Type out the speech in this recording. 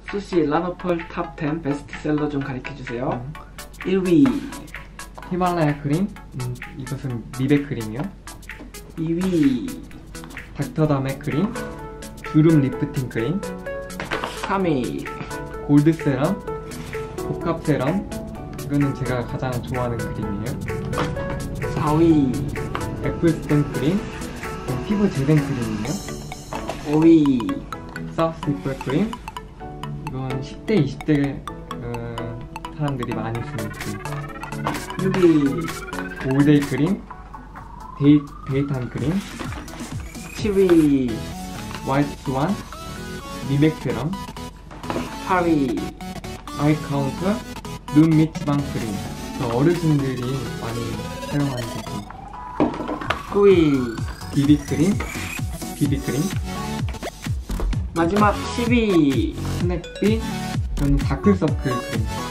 수시 라노펄 탑10 베스트셀러 좀 가르쳐주세요. 1위 히말라야 크림, 이것은 미백 크림이요. 2위 닥터담의 크림, 주름 리프팅 크림. 3위 골드 세럼, 복합 세럼. 이거는 제가 가장 좋아하는 크림이에요. 4위 애플스톤 크림, 피부 재생 크림이에요. 5위 사우스 디플 크림. 이건 10대, 20대 사람들이 많이 쓰는 크림. 6위 올데이 크림, 데이트한 크림. 7위 화이트 스완, 미백 세럼. 8위 아이 카운터, 눈 밑 지방 크림. 어르신들이 많이 사용하는 제품. 9위 비비크림. 마지막 10위 스냅비. 저는 다크서클 크림.